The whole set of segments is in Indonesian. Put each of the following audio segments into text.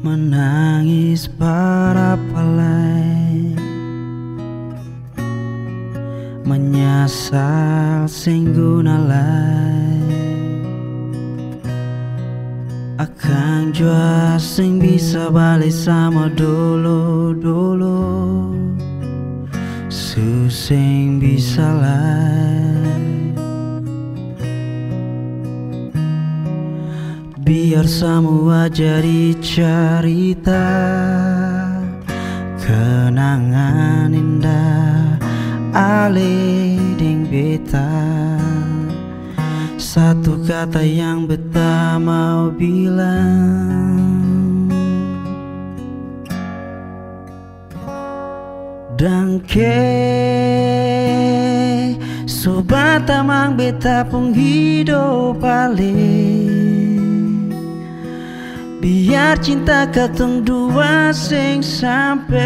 menangis para palai, menyasal sing gunalai, akan jua sing bisa balik sama dulu-dulu, susing bisa lai. Biar semua jadi cerita, kenangan indah ale ding beta. Satu kata yang beta mau bilang, dangke sobat tamang beta pun hidup ale. Biar cinta katong dua sing sampai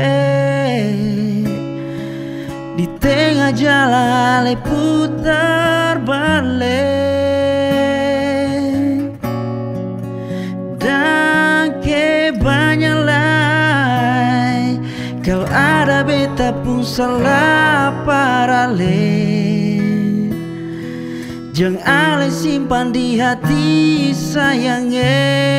di tengah jalan ale putar balik. Dan ke banyak lai, kalau ada beta pun salah parale. Jangan ale simpan di hati sayangnya.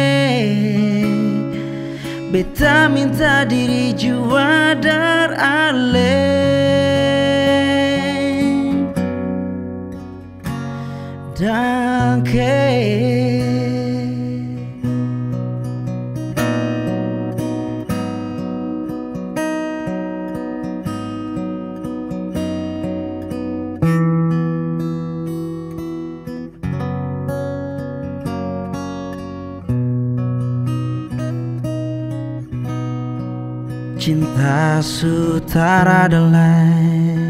Beta minta diri jua dar ale. Danke. Cinta sutara delai,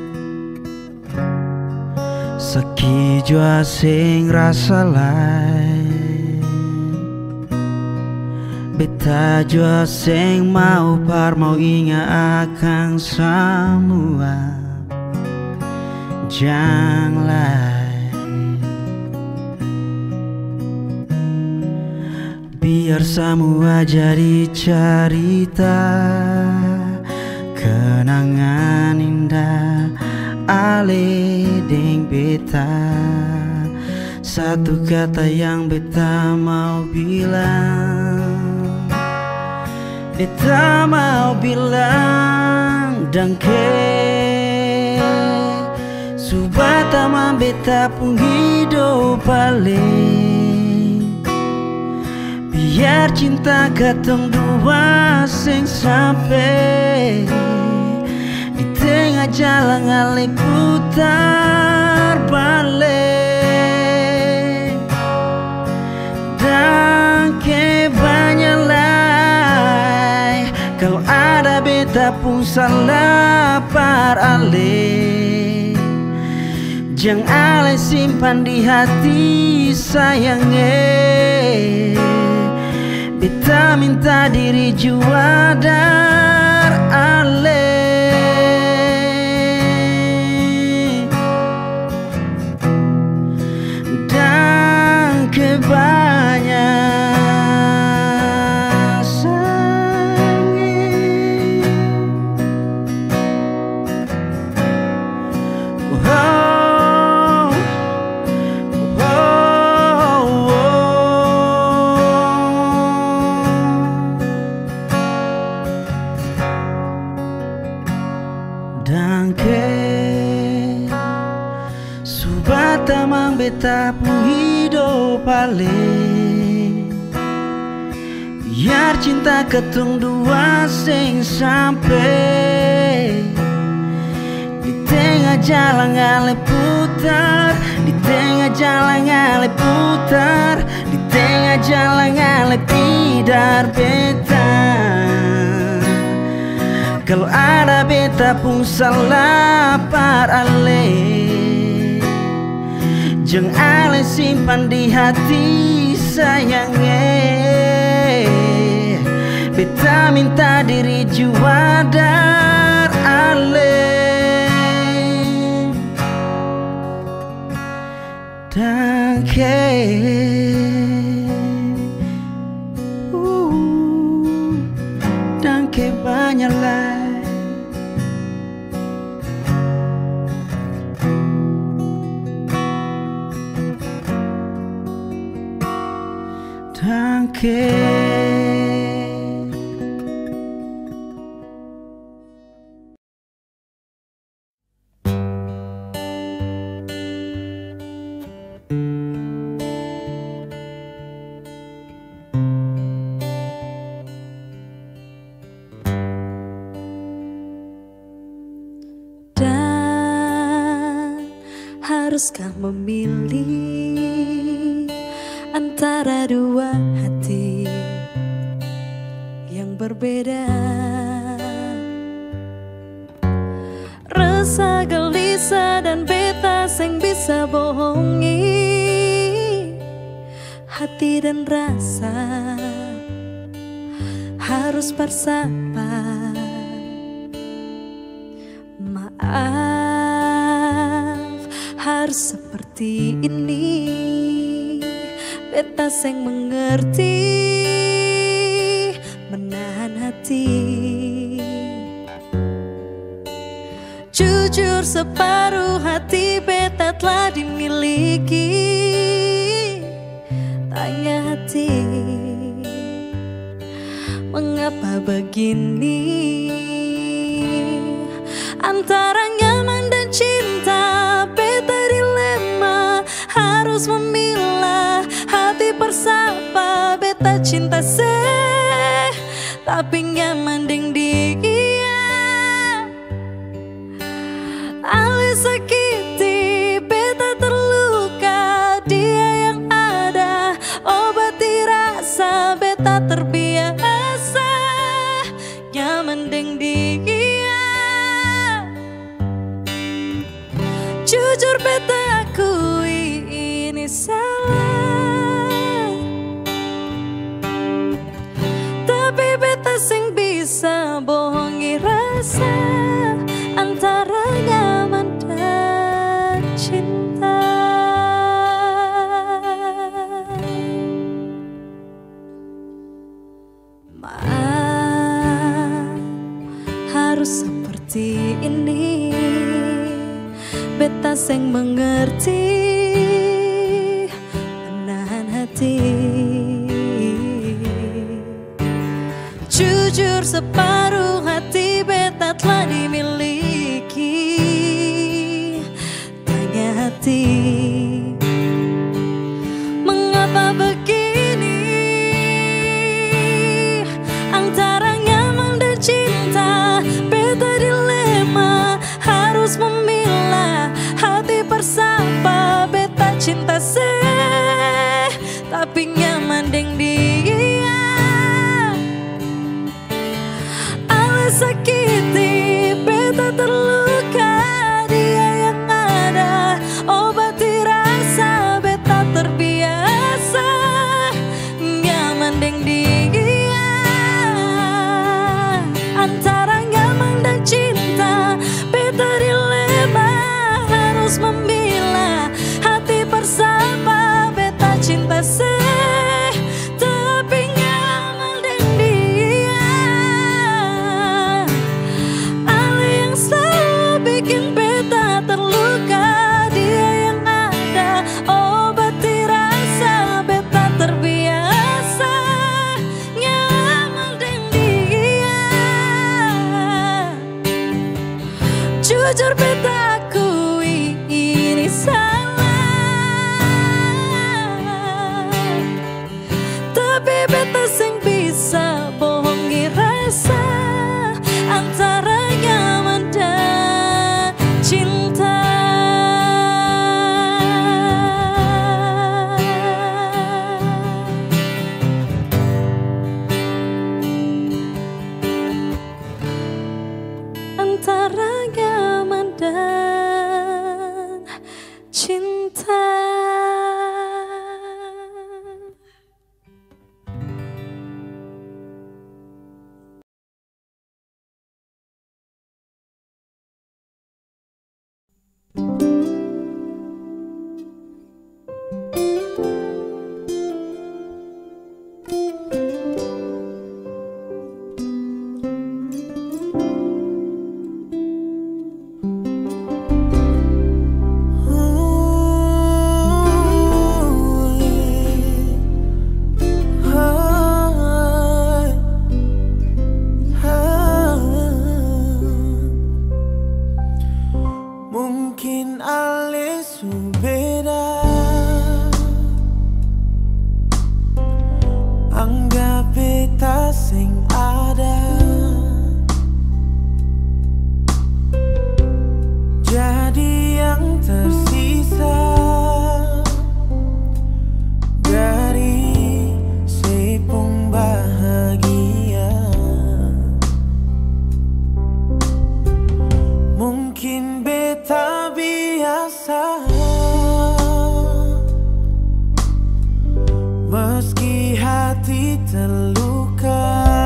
sakit jua sing rasa lai. Beta jua sing mau mau ingat akan semua. Janganlah biar semua jadi cerita, kenangan indah ale ding beta. Satu kata yang beta mau bilang, beta mau bilang dangke sobat tamang beta pun hidup ale. Biar cinta katong dua sing sampai di tengah jalan ale putar balik. Dan ke banyak lai, kalau ada beta pun salah par ale. Jangan ale simpan di hati sayangnya. Beta minta diri jua dar ale. Dan kebanyak sangi. Oh, dangke sobat tamang beta pun hidup ale. Biar cinta katong dua sing sampai di tengah jalan ale putar, di tengah jalan ale putar, di tengah jalan ale tidak beta. Kalau ada beta pun salah par ale. Jangan ale simpan di hati sayangnya. Beta minta diri jua dar ale. Dan 'Cause menyalai. Dan haruskah memilih antara dua hati yang berbeda? Rasa gelisah dan beta sing bisa bohongi hati dan rasa harus bersabar. Maaf, harus seperti ini. Beta sing mengerti, menahan hati. Jujur separuh hati beta telah dimiliki. Tanya hati, mengapa begini? Antara nyaman dan cinta, beta dilema, harus memilah hati bersapa. Beta cinta tapi nyaman deng dia. Ale sakiti, beta terluka, dia yang ada obati rasa. Beta terbiasa nyaman deng dia. Jujur beta akui ini salah, tapi beta sing bisa bohongi rasa antara nyaman dan cinta. Maaf, harus seperti ini. Beta sing mengerti, menahan hati. Jujur separuh hati beta telah dimiliki. Tanya hati, mengapa begini? Antara nyaman dan cinta, beta dilema, harus memilah hati bersapa. Beta cinta tapi nyaman deng dia. Ale sakiti, beta terluka, dia yang ada obati rasa. Beta terbiasa nyaman deng dia. Antara nyaman dan cinta, beta dilema, harus memilah hati bersama. Beta cinta tapi nyaman deng dia. Ale yang selalu bikin beta terluka, dia yang ada obati rasa. Beta terbiasa nyaman deng dia. Jujur beta akui ini salah, tapi beta sing bisa bohongi rasa antara nyaman dan cinta. Antara nyaman dan cinta. terluka.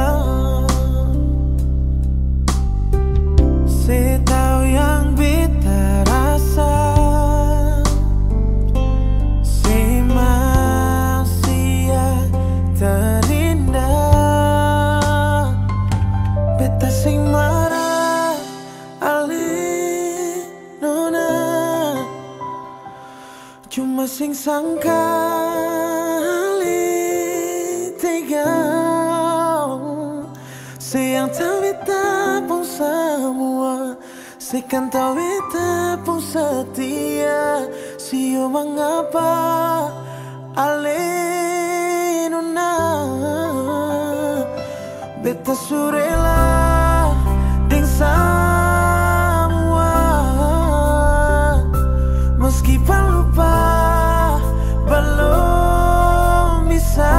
Saya tahu yang beta rasa, saya masih terindah. Beta sing marah ali nona, cuma sing sangka ali tega. Sayang tahu beta pun semua, saya kan tahu beta pun setia. Sio mengapa ale nona, beta surela deng semua, meski lupa belum bisa.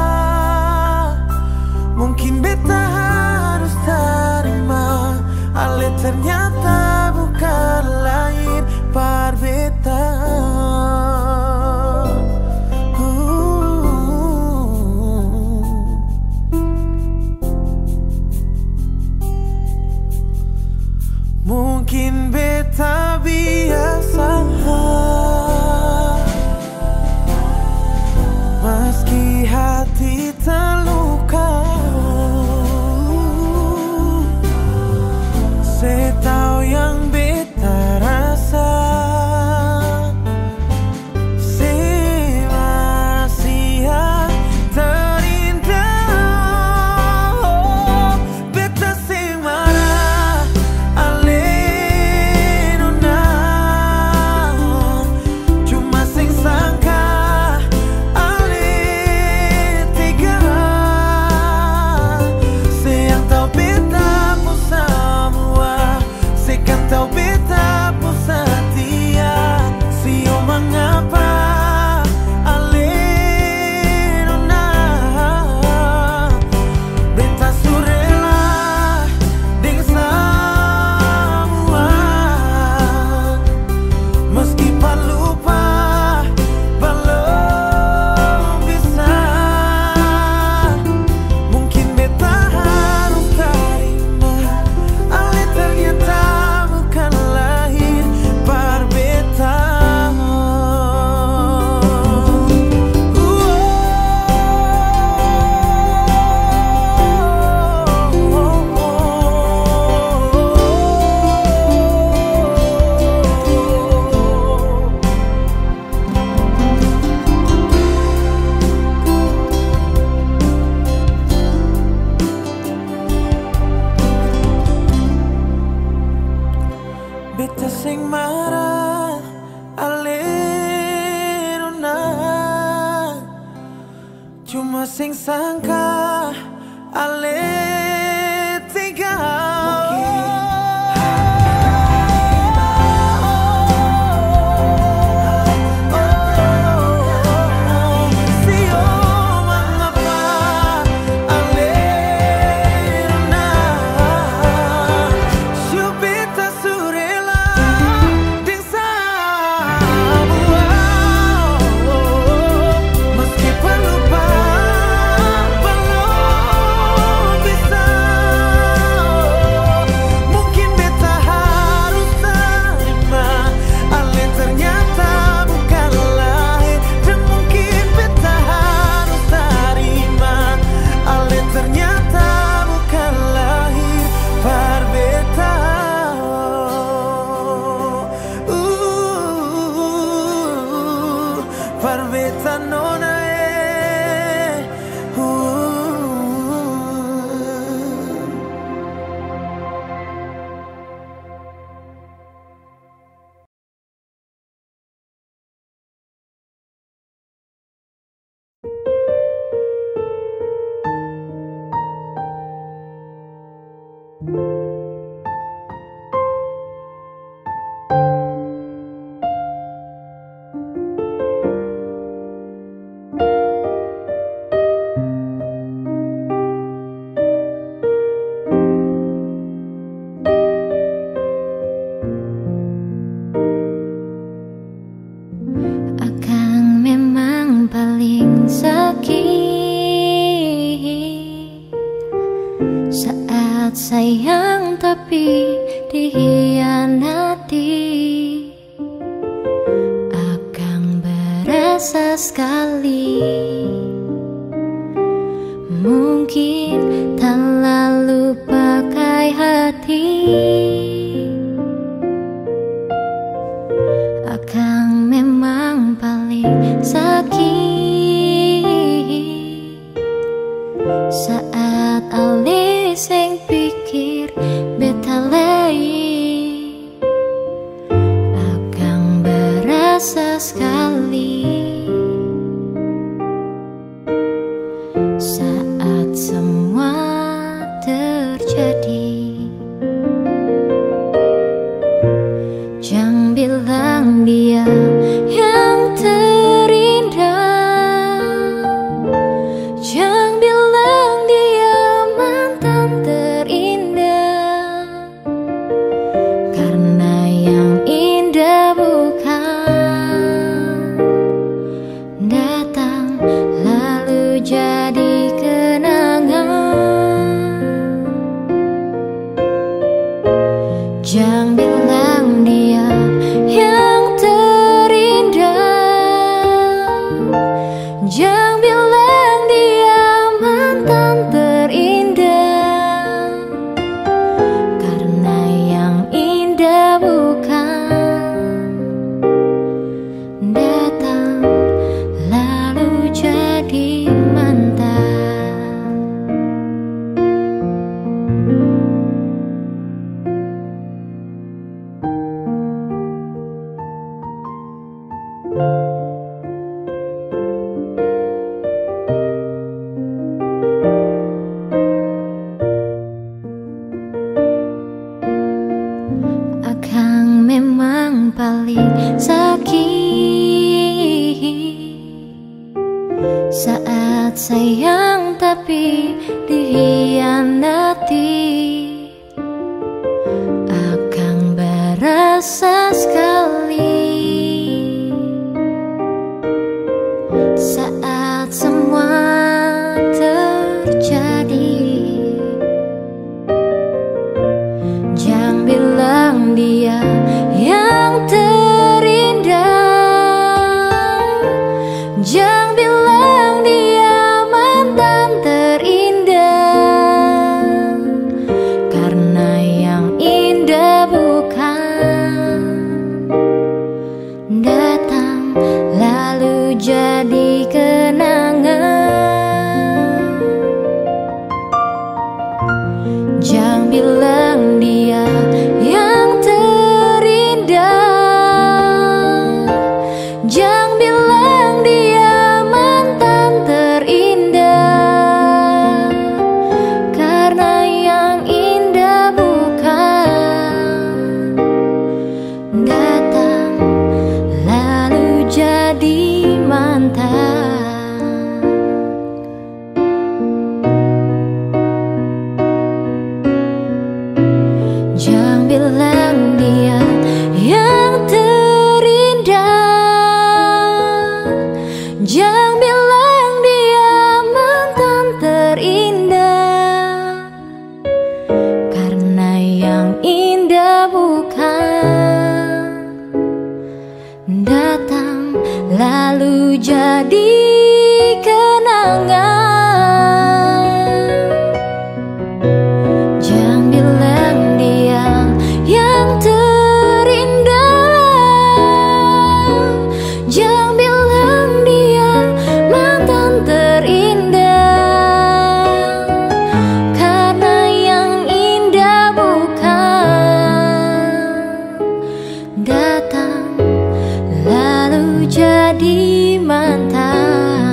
Mungkin beta harus terima, ale ternyata bukan lain par beta. Mungkin beta biasa, meski hati terluka. Saya tahu yang beta rasa, saya masih terindah. Oh, beta sing marah ale nona, cuma sing sangka ale tega. Sayang tahu beta pun semua, saya kan tahu beta pun setia. Sio mengapa ale nona, beta surela deng semua, meski lupa belum bisa. Mungkin beta harus terima, ale ternyata bukan lahir par beta. Beta sing marah ale nona, cuma sing sangka ale tega. Sio mengapa ale nona, sio beta surela deng semua, meski lupa belum bisa. Mungkin beta harus terima, ale ternyata bukan lahir. Dan mungkin beta harus terima, ale ternyata bukan lahir par beta. Par beta nona berasa sekali. Mungkin terlalu pakai hati. Akang memang paling sakit saat alis yang pikir beta lain. Akang berasa sekali saat semua terjadi. Jangan bilang dia yang terindah, jangan bilang dia mantan terindah, karena yang indah bukan datang lalu jadi kenangan. Jangan bilang dia yang terindah, jangan bilang dia mantan terindah, karena yang indah bukan datang lalu jadi mantan. Akang memang paling sakit saat sayang tapi dikhianati. Akang berasa sekali saat semua terjadi. Jangan bilang dia yang terindah, jangan bilang dia mantan terindah, karena yang indah bukan datang lalu jadi kenangan. Jangan bilang dia yang terindah, jangan bilang dia mantan terindah, karena yang indah bukan datang lalu jadi mantan. Jangan bilang dia yang terindah, jangan bilang dia mantan terindah, karena yang indah bukan datang lalu jadi kenangan. Jangan bilang dia yang terindah, jangan bilang dia mantan terindah, karena yang indah bukan datang lalu jadi mantan.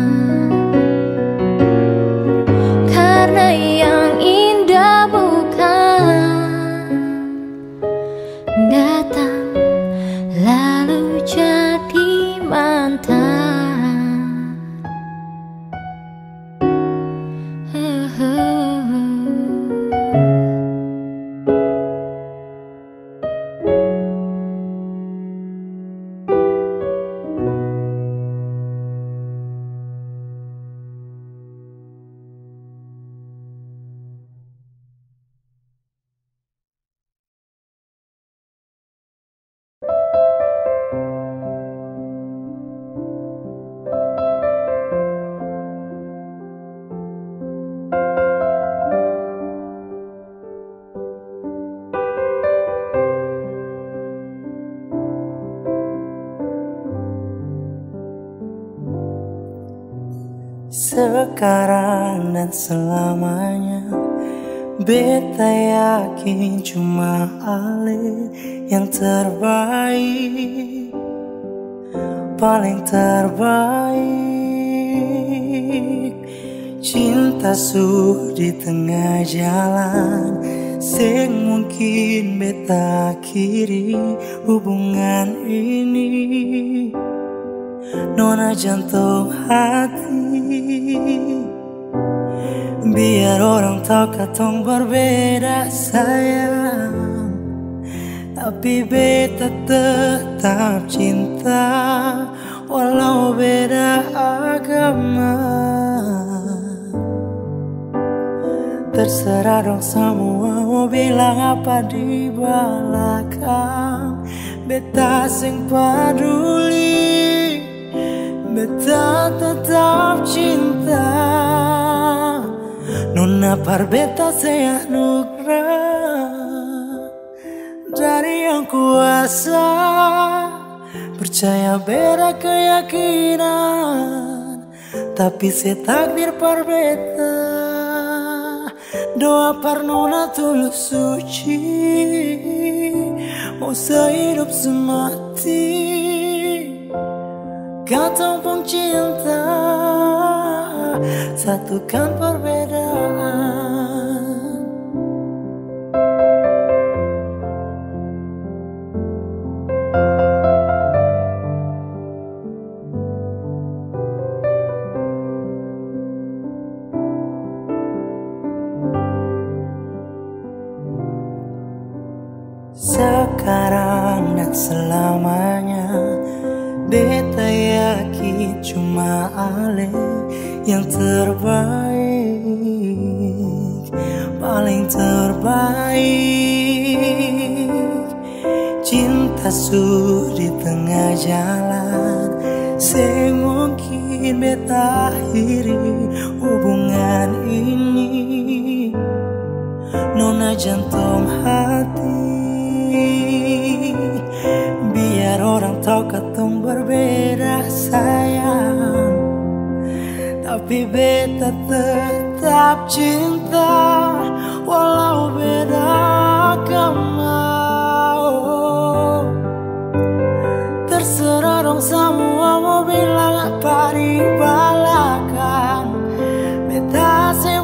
Karena yang indah bukan datang lalu jadi mantan. Sekarang dan selamanya, beta yakin cuma Ale yang terbaik, paling terbaik. Cinta su di tengah jalan, sing mungkin beta akhiri hubungan ini. Nona jantung hati, biar orang tahu katong berbeda sayang, tapi beta tetap cinta walau beda agama. Terserah dong semua mau bilang apa di belakang, beta sing peduli, beta tetap cinta. Nona par beta saya anugerah dari yang kuasa, percaya beda keyakinan, tapi setakdir par beta. Doa par nona tulus suci, mau sehidup semati. Katong pun cinta, satukan perbedaan. Sekarang dan selamanya, beta yakin cuma Ale yang terbaik, paling terbaik. Cinta su di tengah jalan, sing mungkin beta akhiri hubungan ini. Nona jantung hati, biar orang tahu katong berbeda sayang, tapi beta tetap cinta walau beda agama. Oh, terserah dong semua mau bilang apa di belakang, beta sing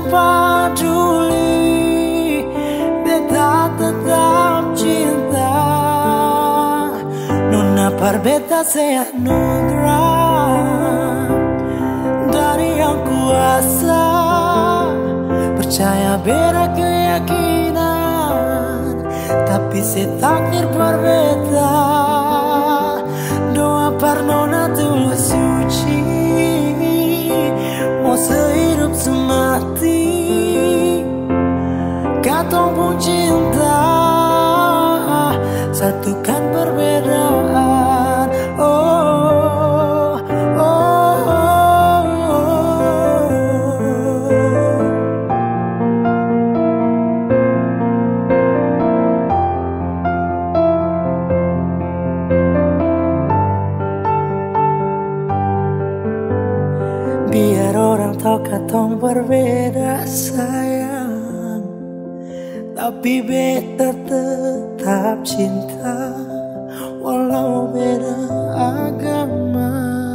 peduli, beta tetap cinta. Nona par beta saya anugerah dari yang kuasa, percaya beda keyakinan, tapi setakdir par beta. Doa par nona tulus suci, mau sehidup semati. Katong pun cinta, satukan perbedaan. Oh, oh, oh, oh. Biar orang tahu katong berbeda sayang, tapi beta tetap cinta walau beda agama.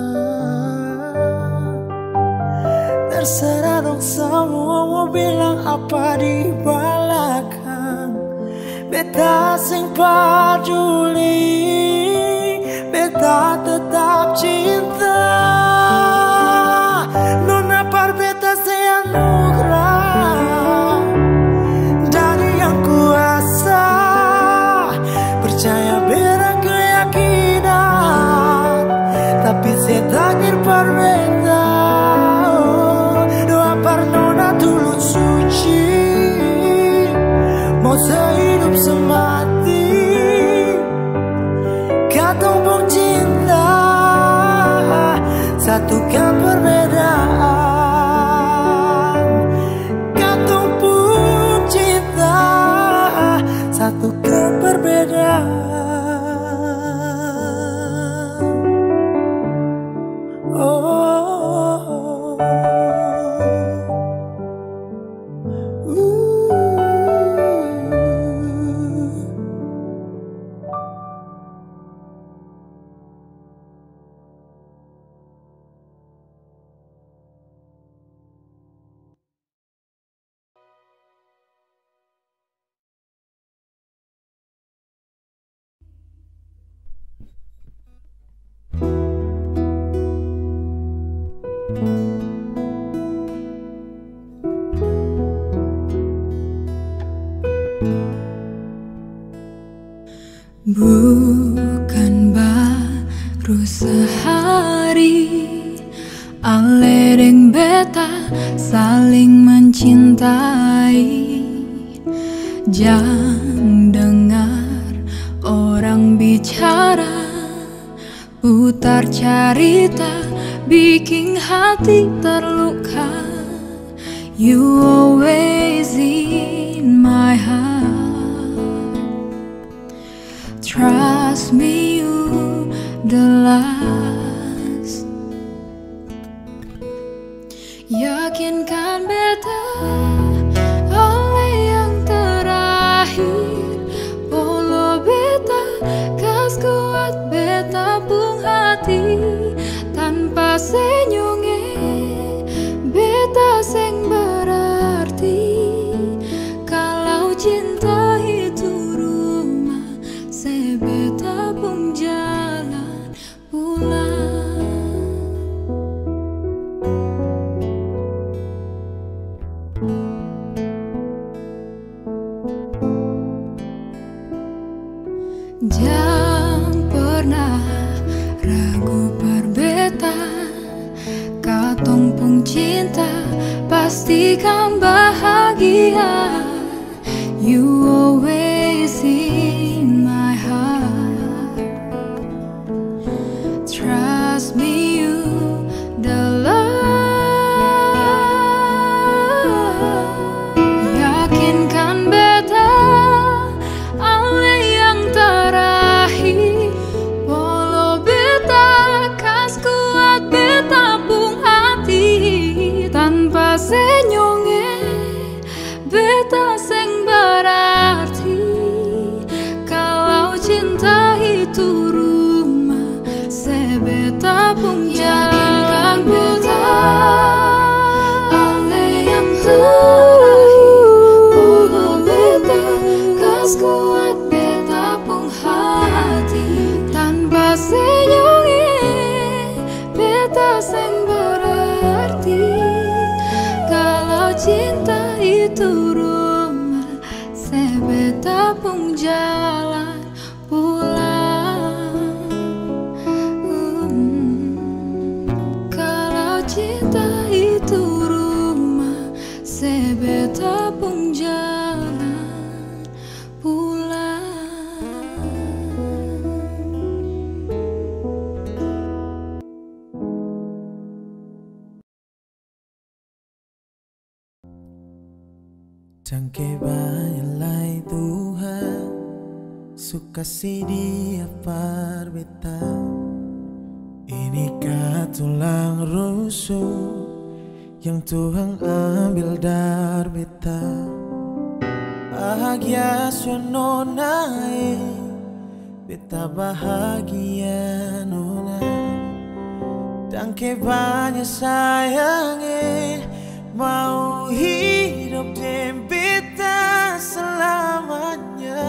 Terserah dong semua mau bilang apa di belakang, beta sing peduli, beta tetap cinta. Nona par beta saya anugerah dari yang kuasa, percaya beda keyakinan, tapi setakdir par beta. Doa par nona tulus suci, mau sehidup semati. Katong pun cinta, satukan perbedaan. Katong pun cinta, satukan perbedaan. Oh, oh, oh. Bukan baru sehari ale deng beta saling mencintai. Jangan dengar orang bicara, putar cerita, bikin hati terluka. You always in my heart. Trust me, you the last. Yakinkan beta oleh yang terakhir. Polo beta, kas kuat beta pung hati. Tanpa senyumnya beta seng berarti. Kalau cinta itu rumah, sebeta pung jalan pulang. Jangan pernah ragu par beta, katong pung cinta pastikan bahagia. You always in my heart. Trust me, you the love. Yakinkan beta ale yang terakhir. Polo beta, kas kuat beta pung hati. Tanpa senyumnya beta seng berarti. Kalau cinta itu rumah, sebeta pun yakinkan beta ale yang terakhir. Polo beta, kas kuat beta pun hati. Tanpa senyumnya beta seng berarti. Kalau cinta itu rumah, sebeta pun jalan pulang. Kalau cinta itu rumah, sebeta pun jalan pulang. Jangke bayalai Tuhan, suka si dia par beta. Inikah tulang rusuk yang Tuhan ambil dari beta. Bahagia suano naik, beta bahagia nona. Jangke banyak sayangnya, mau hidup dengan beta selamanya.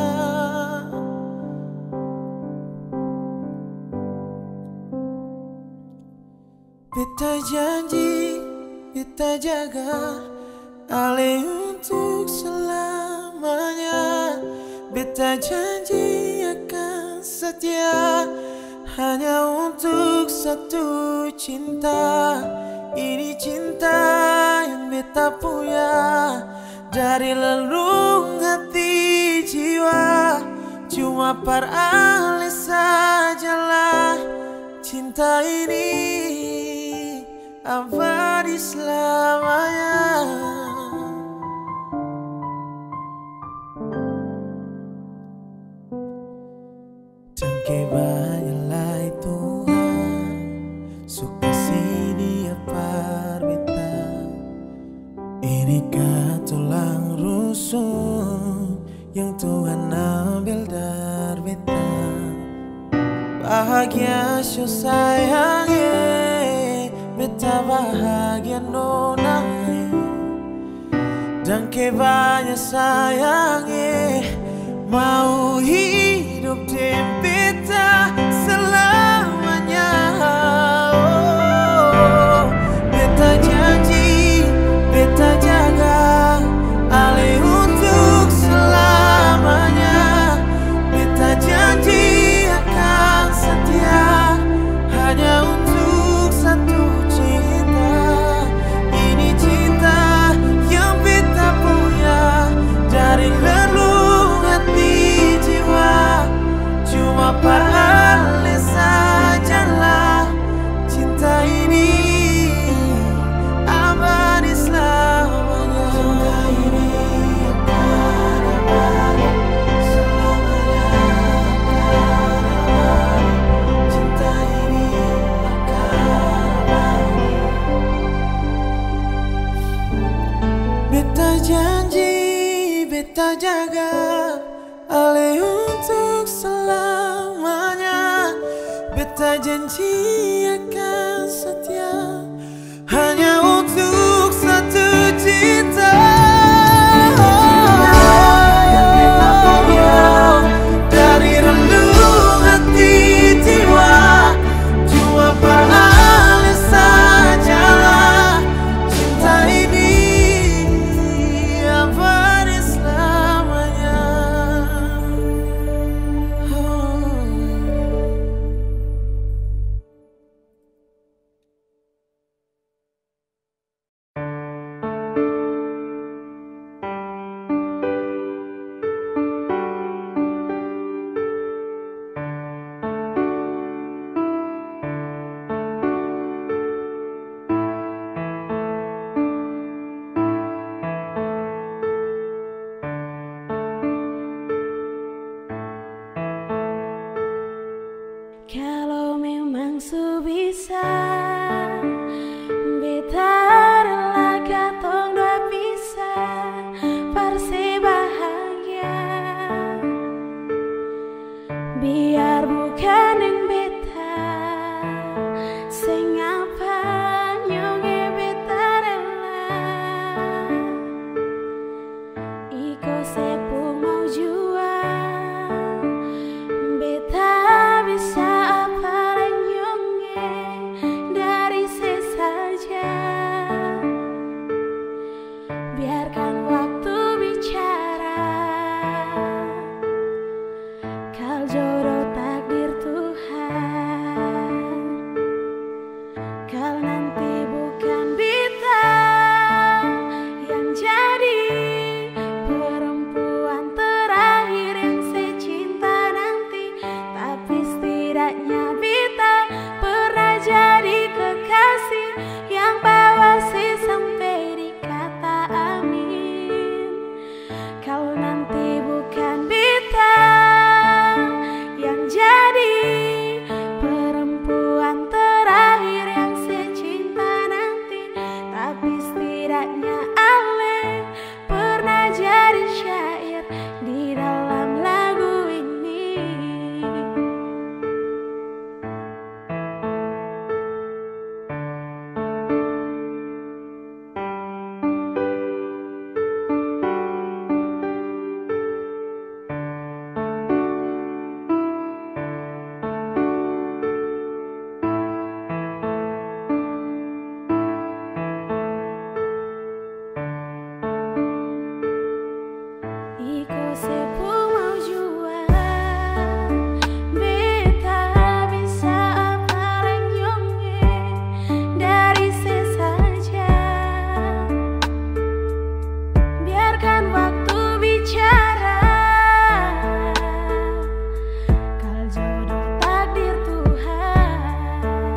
Beta janji, beta jaga ale untuk selamanya. Beta janji akan setia hanya untuk satu cinta. Ini cinta yang beta punya dari relung hati jiwa. Cuma par ale sajalah cinta ini abadi selamanya. Jangke bayalai Tuhan, suka si dia par beta. Inikah tulang rusuk yang Tuhan ambil dari beta. Bahagia so sayangnya, beta bahagia nona. Jangke banyak sayangnya, mau hidup dengan beta selamanya. Oh, Beta jaga Ale untuk selamanya. Beta janji akan setia hanya untuk satu cinta. Yang beta punya dari rendung hati jiwa, cuma Ale sajalah cinta ini abadi selamanya. Kalau memang su bisa, beta rela katong dua bisa parse bahagia. Biar bukan yang beta sing apa nyonge beta rela. Iko sepung mau jual, beta bisa biarkan waktu bicara. Kal jodoh takdir Tuhan. Kal nanti bukan beta yang jadi perempuan terakhir yang secinta nanti, tapi setidaknya beta pernah jadi kekasih yang bawa si sampai di kata amin. Kalau nanti bukan beta yang jadi perempuan terakhir yang secinta nanti, tapi setidaknya Ale pernah jadi syair di dalam lagu ini. Iko sepung mau jual, beta bisa apa nyonge dari sesaja. Biarkan waktu bicara. Kal jodoh takdir Tuhan.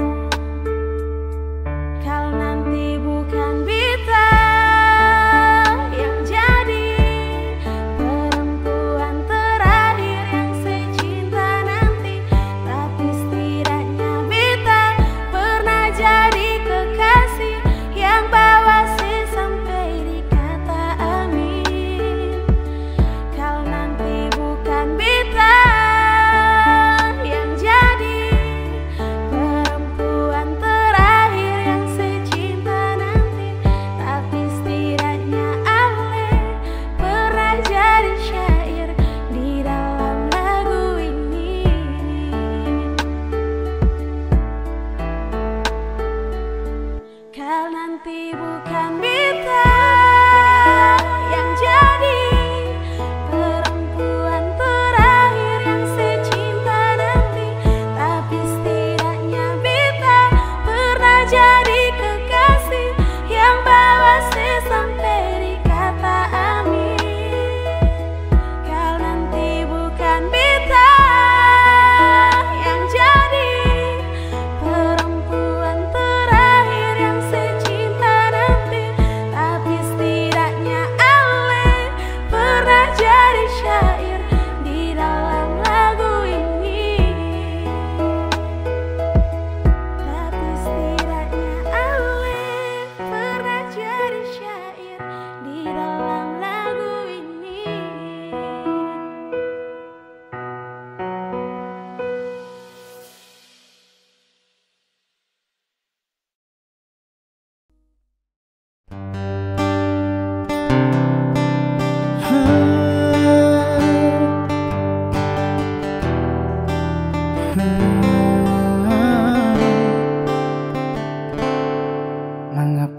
Kal nanti bukan beta yang jadi perempuan terakhir yang secinta nanti, tapi setidaknya beta pernah jadi kekasih yang bawa si sampai di kata amin. Kal nanti bukan beta yang jadi perempuan terakhir yang secinta nanti, tapi setidaknya Ale pernah jadi syair di dalam lagu ini. Kal nanti bukan beta yang jadi perempuan terakhir yang secinta nanti, tapi setidaknya beta pernah jadi kekasih yang bawa si sampai di kata amin. Kal nanti bukan beta yang jadi perempuan terakhir yang secinta nanti,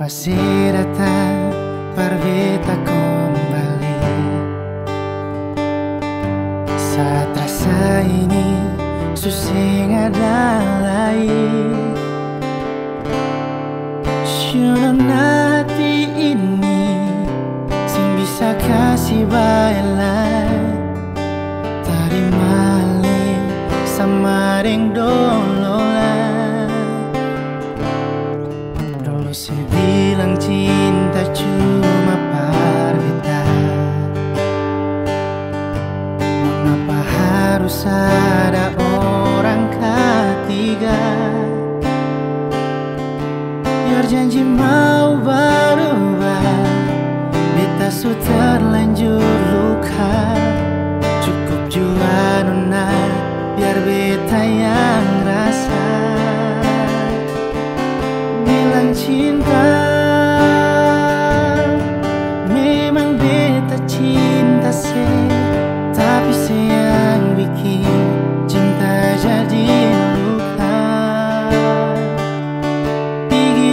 pasti datang berbeta kembali. Saat rasa ini susing ada lain, syuron hati ini sing bisa kasih baiklah. Tadi maling sama ring dolola, dulu sih bilang cinta cuma parbita. Mengapa harus ada orang ketiga? Biar janji mau berubah, beta su terlanjur luka. Cukup jua nona, biar beta yang rasa. Bilang cinta, memang beta cinta sih, tapi sayang bikin cinta jadi luka. Pigi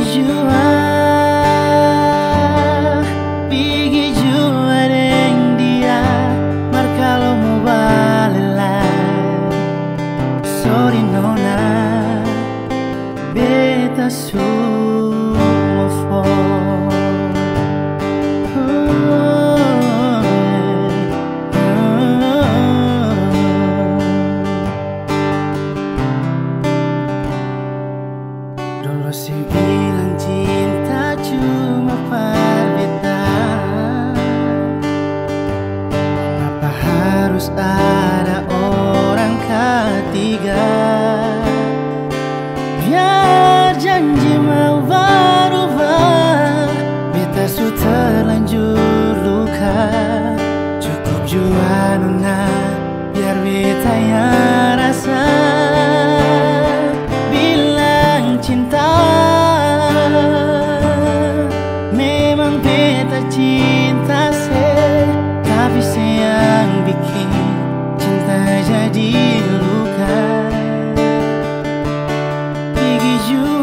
jua deng dia, mar kalau mau balelah. Sorry nona, beta su move on. Dulu sih bilang cinta cuma parbita. Mengapa harus ada orang ketiga? Biar janji mau berubah, beta su terlanjur luka. Cukup jua nona, biar beta yang rasa. Bilang cinta, memang beta cinta sih, tapi sayang bikin cinta jadi luka. Pigi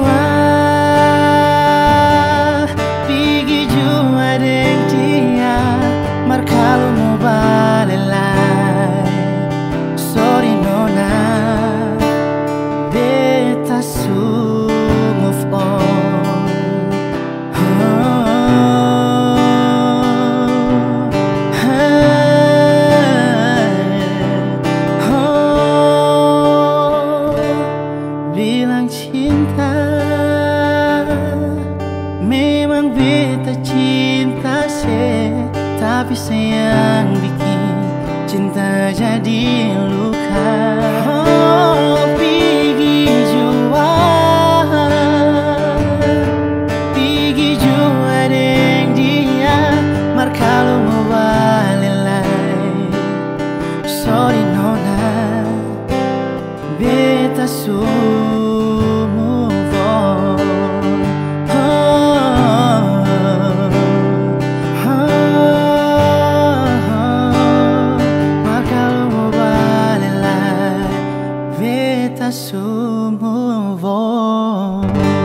jua deng dia, mar kalau mau balelah. Sorry nona, beta su move on. Bilang cinta, memang beta cinta sih, tapi sayang bikin cinta jadi luka. Pigi jua deng dia, mar kalau mau balelah. Sorry nona, beta su move on. Mar kalau mau balelah, beta su move on.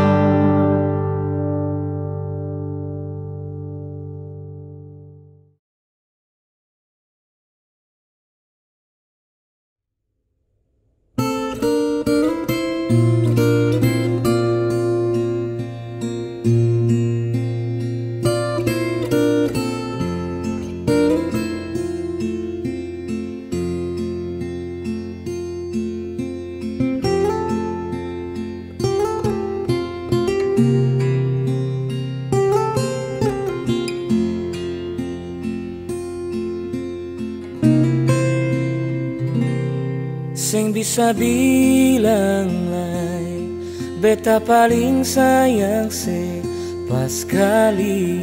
Sing bisa bilang lai, beta paling sayang se pas kali.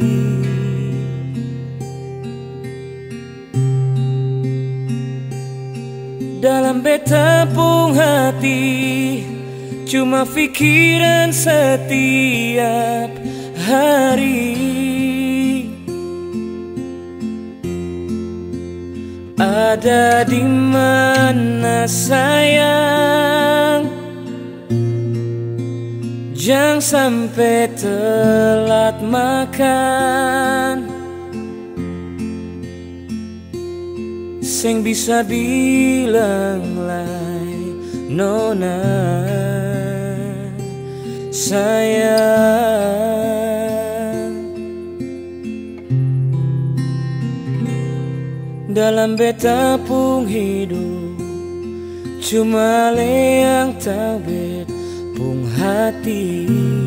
Dalam beta pung hati, cuma pikiran setiap hari. Ada di mana sayang? Jangan sampai telat makan, sing bisa bilang lai nona sayang. Dalam beta pung hidup cuma le yang tahu bet pung hati.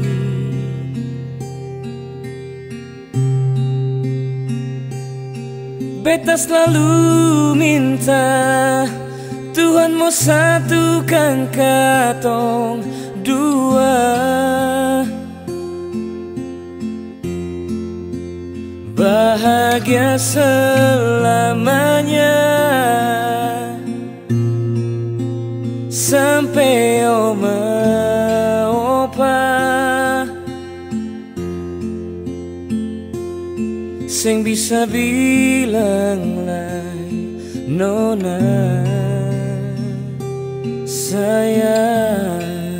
Beta selalu minta Tuhan mau satukan katong dua, bahagia selamanya sampai oma opa sing bisa bilang lai nona sayang.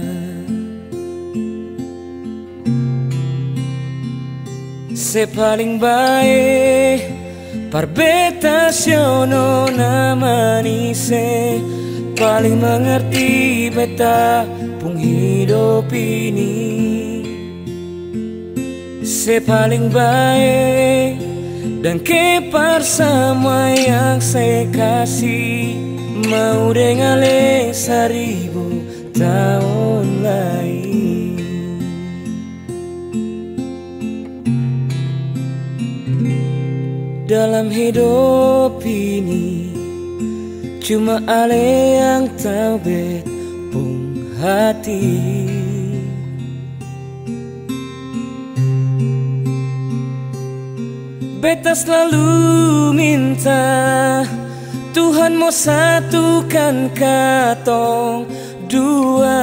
Se paling baik parbeta siono nama nise, paling mengerti beta pung hidup ini. Se paling baik dan kepar sama yang saya kasih, mau dengan le 1000 tahun lagi. Dalam hidup ini cuma ale yang tahu bet pung hati. Beta selalu minta Tuhan mau satukan katong dua,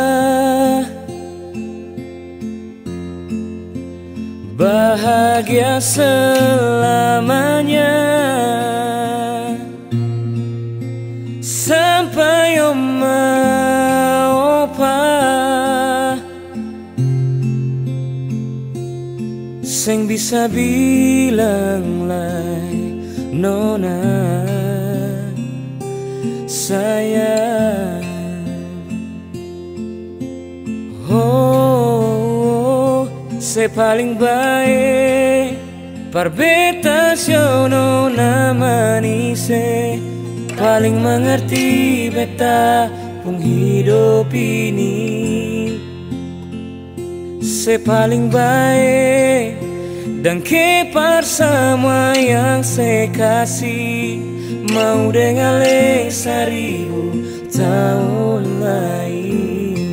bahagia selamanya sampai oma opa sing bisa bilang lai nona sayang. Oh, se paling baik parbeta siono nama nise, paling mengerti beta pung hidup ini. Se paling baik dan kepar sama yang saya kasih, mau dengan le 1000 tahun lagi.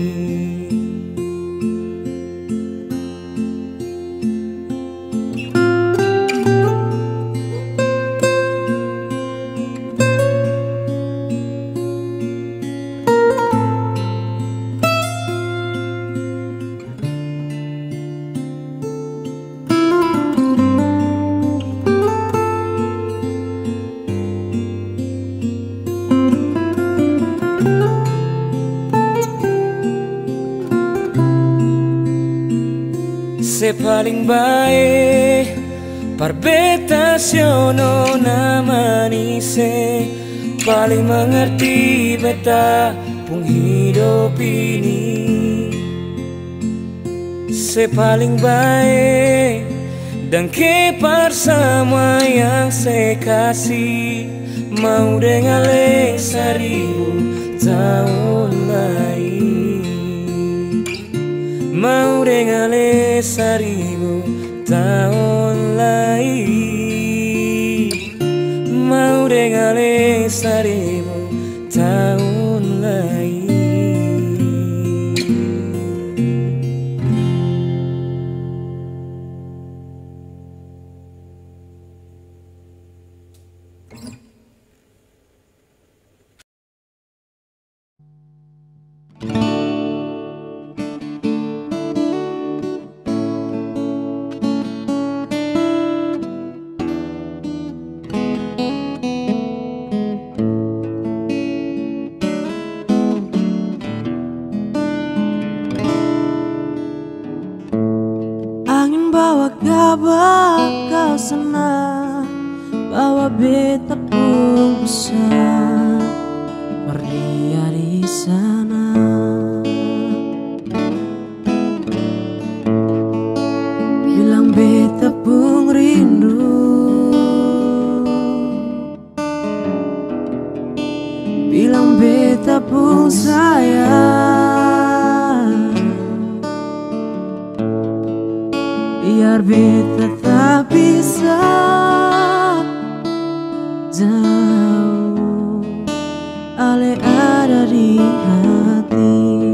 Se paling baik parbeta siono nama nise, paling mengerti beta pung hidup ini. Se paling baik dan kepar sama yang saya kasih, mau dengan le 1000 tahun lagi. Mau dengan le 1000 tahun lagi, mau dengan le 1000 tahun lagi. bahwa kabar kau senang, bahwa beta pun bisa berdia di sana. Bilang beta pun rindu, bilang beta pun sayang, biar beta tak bisa jauh, ale ada di hati.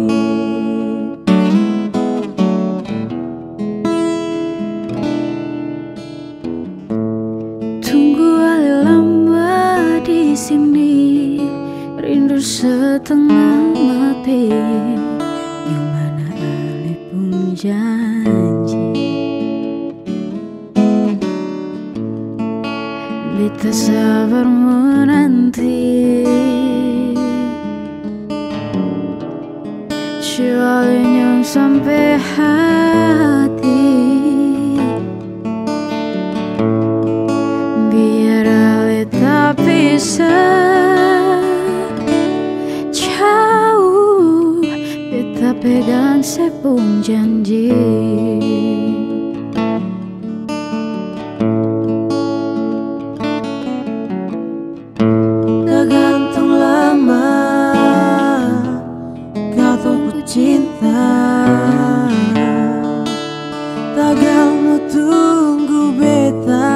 Tunggu ale lama di sini, rindu setengah mati, yang mana ale pun janji beta sabar menanti, soalnya sampai hati, biar ale tak bisa jauh, beta pegang sepung janji. Tergantung lama kau tunggu cinta, tergantung tunggu beta,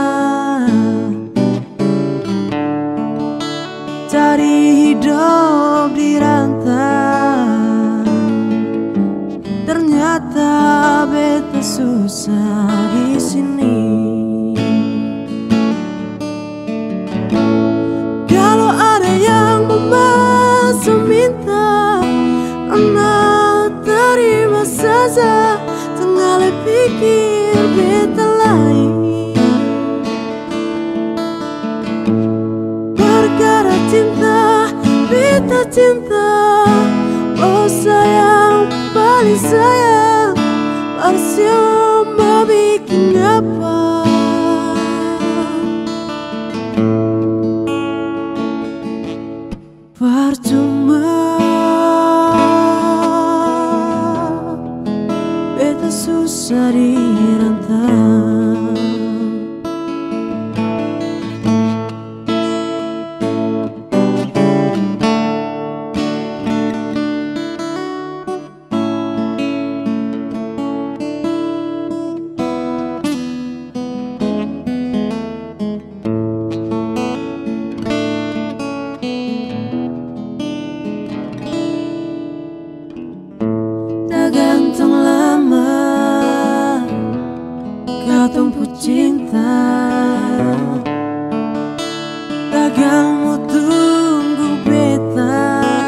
cari hidup di rantau. Ternyata beta susah di sini. Kalau ada yang memaksa minta, anak terima saja, tengah pikir beta lain. Perkara cinta, beta cinta, oh sayang, paling sayang, percuma bikin apa. Percuma beta susah di rantau. Tergantung lama kau tumpu cinta, tergantung tunggu beta,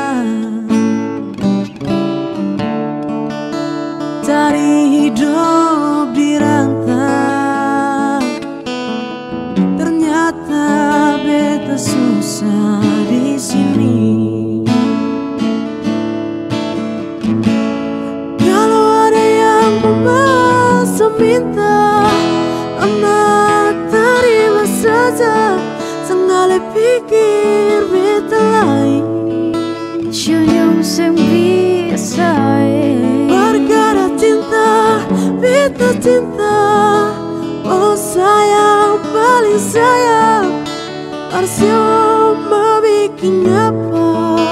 cari hidup di rantau. Ternyata beta susah di sini. Minta, anak terima saja, tengah pikir beta lain. Senyum sem bisa Perkara cinta, beta cinta, oh sayang, paling sayang, percuma bikin apa.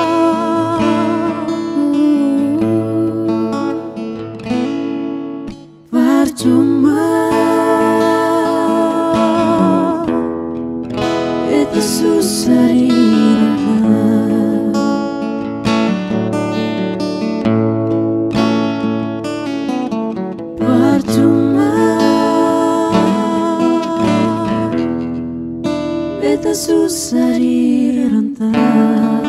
Percuma itu susah dirasa. Percuma itu susah dirantau.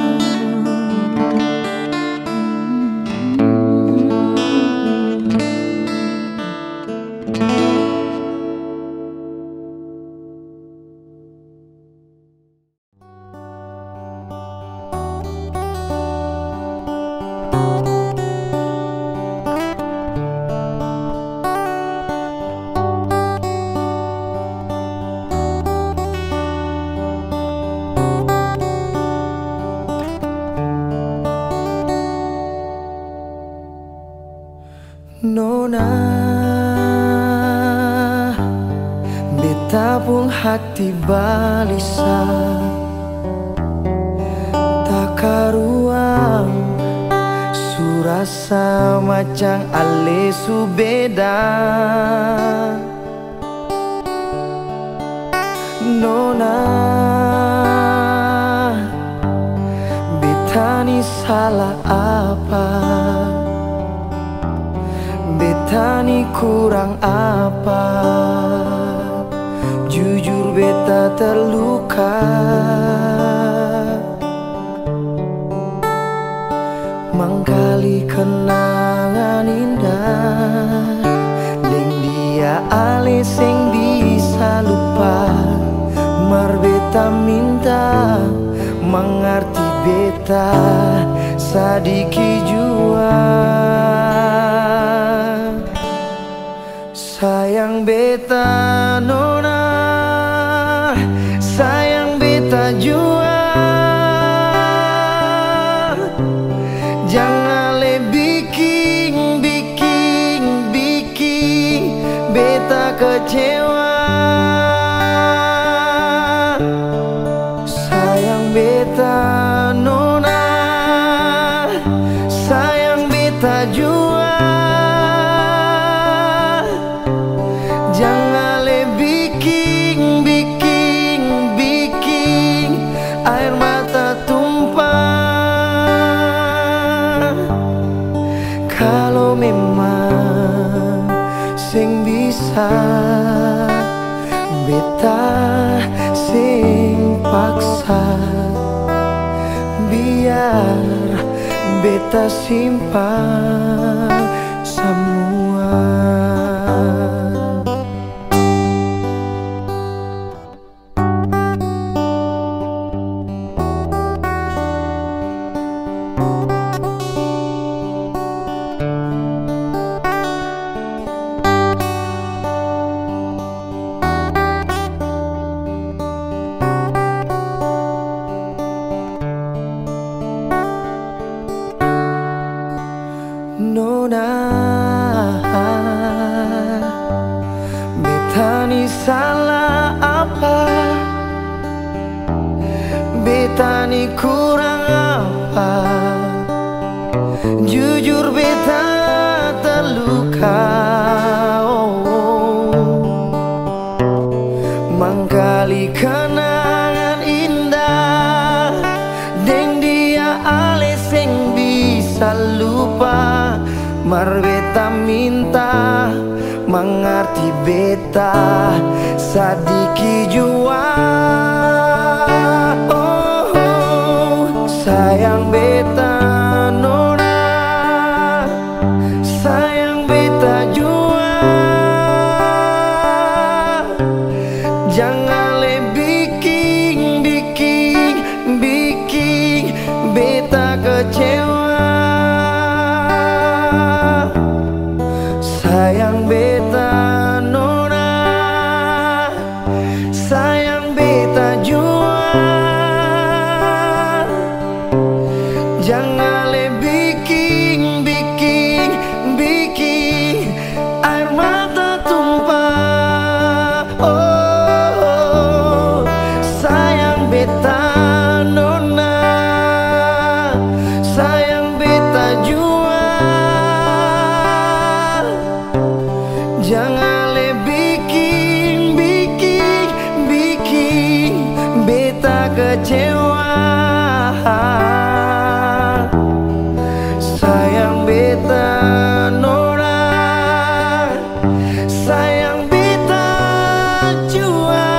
beta pun hati balisa tak karuang surasa macam ale su beda. Nona beta ni salah apa, beta ni kurang apa, jujur beta terluka. Mangkali kenangan indah deng dia ale sing bisa lupa. Mar beta minta mengerti beta sadiki jua. Sayang beta nona, sayang beta jua. Jangan le bikin beta kecewa. Sayang beta nona, sayang beta jua. Jangan le bikin air mata tumpah. Kalau memang sing bisa beta sing paksa, biar beta simpan semua. Nona, beta ni salah apa, beta ni kurang apa, jujur beta terluka. Mangkali kenangan indah deng dia ale sing bisa lupa. Mar beta minta mengerti beta sadiki jua. Sayang beta nona, sayang beta jua. Jangan le bikin beta kecewa. Sayang beta nona, sayang beta jua. Jangan le bikin air mata tumpah. Sayang beta nona, sayang beta jua. Jangan le bikin beta kecewa. Sayang beta nona, sayang beta jua.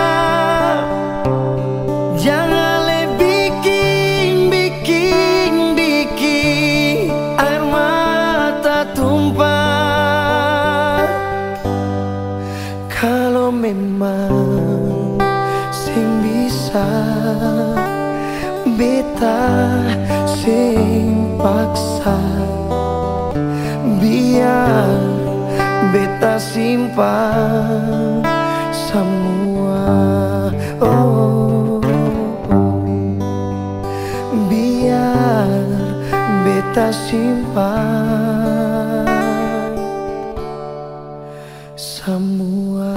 Jangan le bikin air mata tumpah. Kalau memang sing bisa beta sing paksa, biar beta simpan semua. Biar beta simpan semua.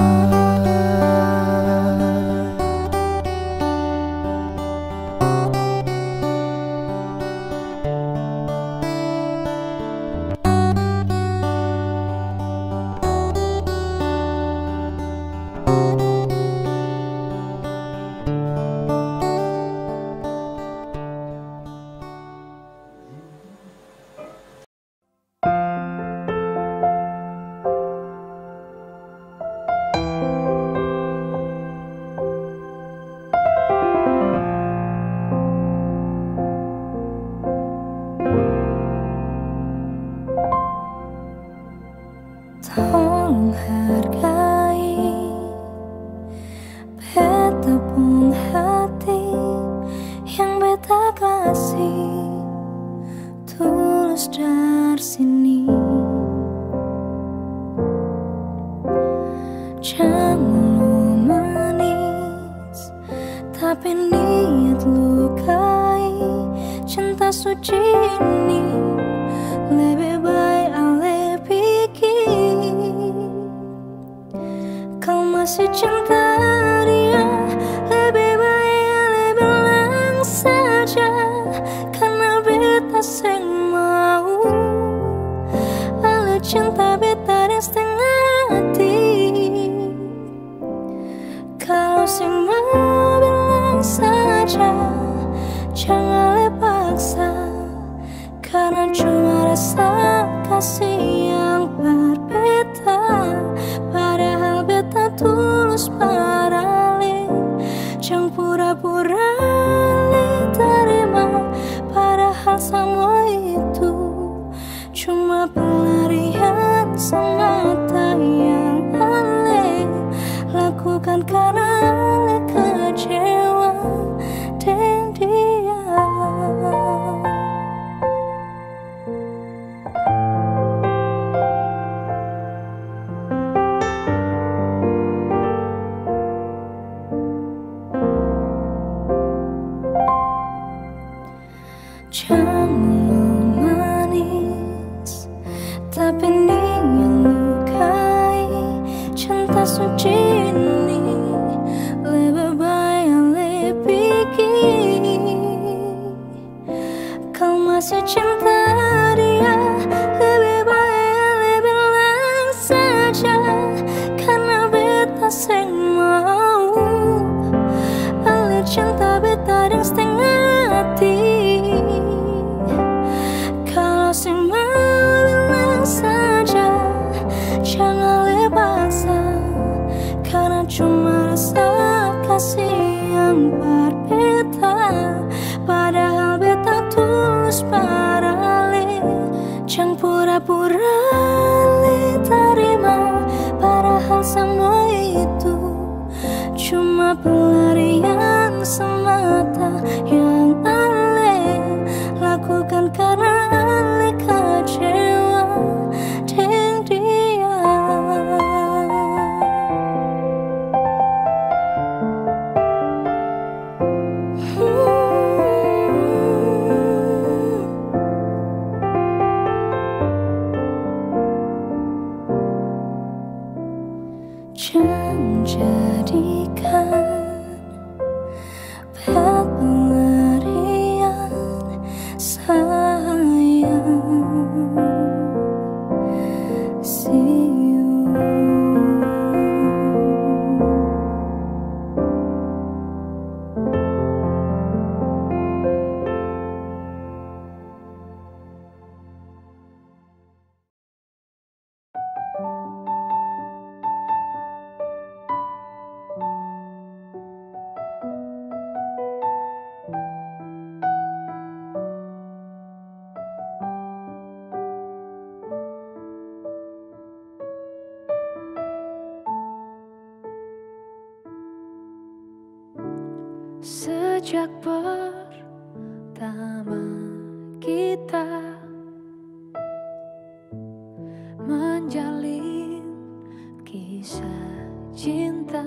Tolong hargai beta pun hati yang beta kasih tulus dari sini. Jangan lu manis tapi niat lukai cinta suci ini. Lebih baik ale pikir kau masih cinta dia. Lebih baik ale bilang saja karena beta sing mau. Ale cinta beta dan setengah hati. Kalau sing mau bilang saja jangan ale paksa, karena cuma rasa kasih yang berbeda. Padahal beta tulus parale, jangan pura-pura le terima. Padahal semua itu cuma pelarian semata yang ale lakukan karena ale kecewa dengan dia. Jangan lu manis tapi niat lukai cinta suci ini. Lebih baik ale pikir kau masih cinta dia. Lebih baik ale bilang saja karena beta sing mau. Ale cinta beta dengan setengah hati. Kalau sing mau bilang saja jangan le paksa, karena cuma rasa kasih yang berbeda. Padahal beta tulus parale, jangan pura-pura le terima. Padahal semua itu cuma pelarian semata yang ale lakukan karena ale kecewa dengan dia. Jangan jadikan pelarian sayang. See you. Sejak pertama kita menjalin kisah cinta,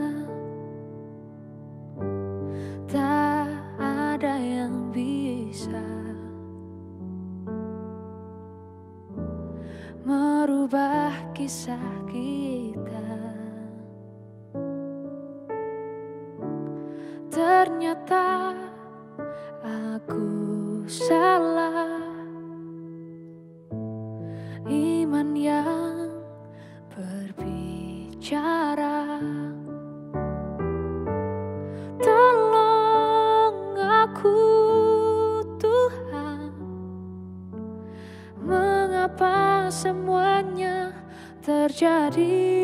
tak ada yang bisa merubah kisah kisah kita. Ternyata aku salah. Iman yang berbicara, tolong aku Tuhan, mengapa semuanya terjadi?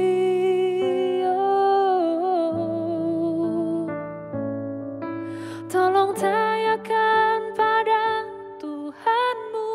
Tolong tanyakan pada Tuhanmu,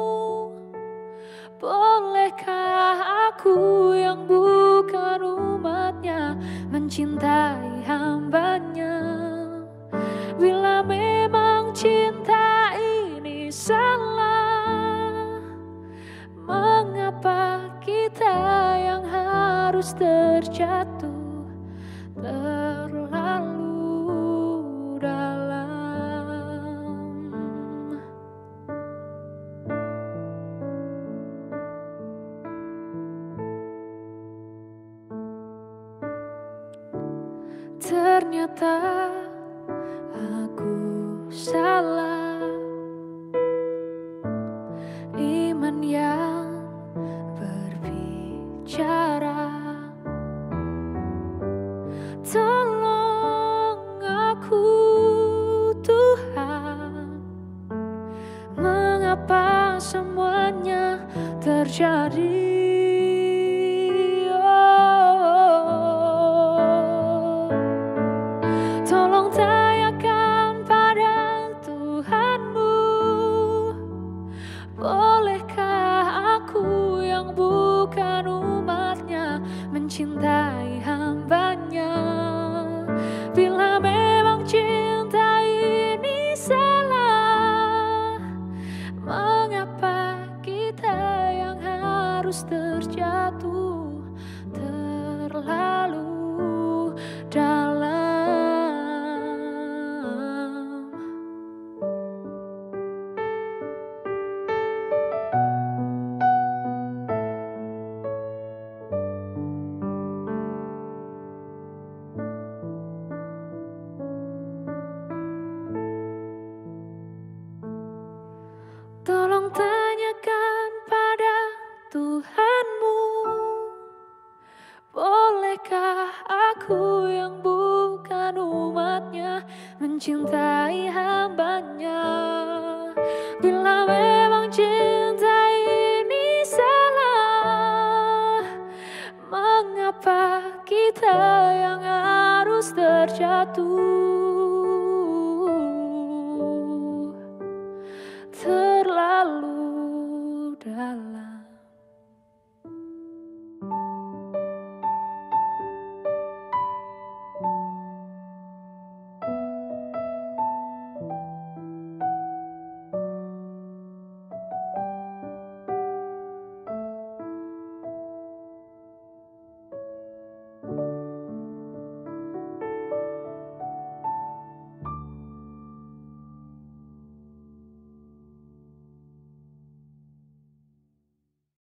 bolehkah aku yang bukan umatnya mencintai hambanya? Bila memang cinta ini salah, mengapa kita yang harus terjatuh terlalu dalam? Ternyata aku salah. Iman yang berbicara, tolong aku Tuhan, mengapa semuanya terjadi? Tolong tanyakan pada Tuhanmu, bolehkah aku yang bukan umatnya mencintai hambanya? Bila memang cinta ini salah, mengapa kita yang harus terjatuh terlalu dalam? Tolong tanyakan pada Tuhanmu, bolehkah aku yang bukan umatnya mencintai hambanya? Bila memang cinta ini salah, mengapa kita yang harus terjatuh